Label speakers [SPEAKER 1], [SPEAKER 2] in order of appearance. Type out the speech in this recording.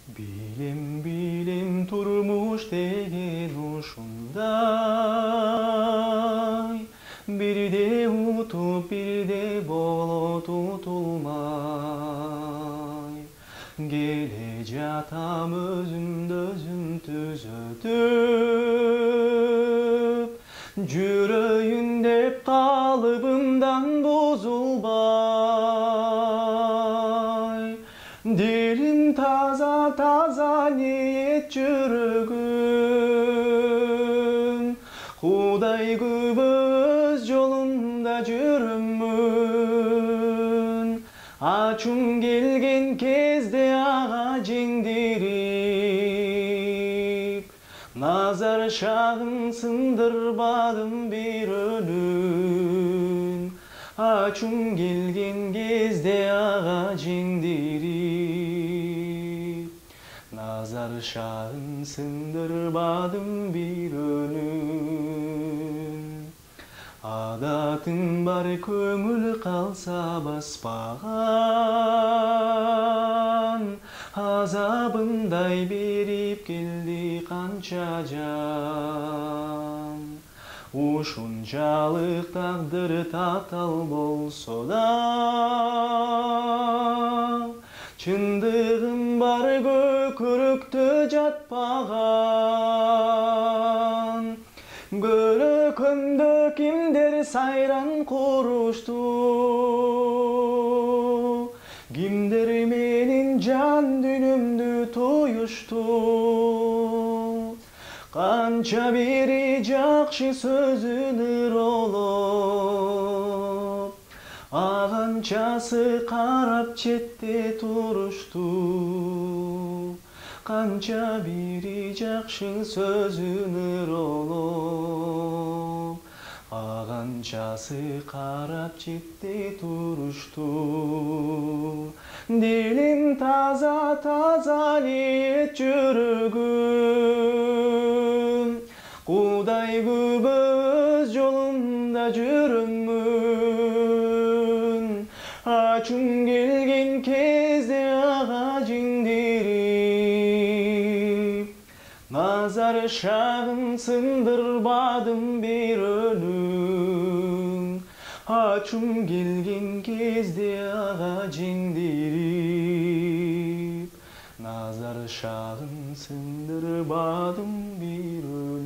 [SPEAKER 1] Bilem bilem turmuş деген ушундай. Бирде утуп, бирде болот утулмай. Келе жатам өзүмдү өзүм түзөтүп. Жүрөйүн деп калыбымдан бузулбай. Дилим таза таза ниет жүрөгүм. Кудай күбө өз жолумда жүрөмүн. Ачум келген кезде ага жеңдирип. Назар шагын сындырбадым бирөөнүн. Ачум келген кезде ага жеңдирип. Назар шагын сындырбадым бирөөнүн. Адатың бар көңүл калса баспаган. Азабындай берип келди канча жан. Ушунчалык тагдыр татал болсо да, чындыгым бар көкүрөктө жатпаган. Көрөкөмдө кимдер сайран курушту, кимдер менин жан дүйнөмдү туюшту. Канча бири жакшы сөзүн ыролоп, аганчасы карап четте турушту. Канча бири жакшы сөзүн ыролоп, аганчасы карап четте турушту. Дилим таза таза ниет жүрөгүм. Кудай күбө өз жолумда жүрөмүн. Ачум келген кезде ага жеңдирип. Назар шагын сындырбадым бирөөнүн. Ачум келген кезде ага жеңдирип. Назар шагын сындырбадым бирөөнүн.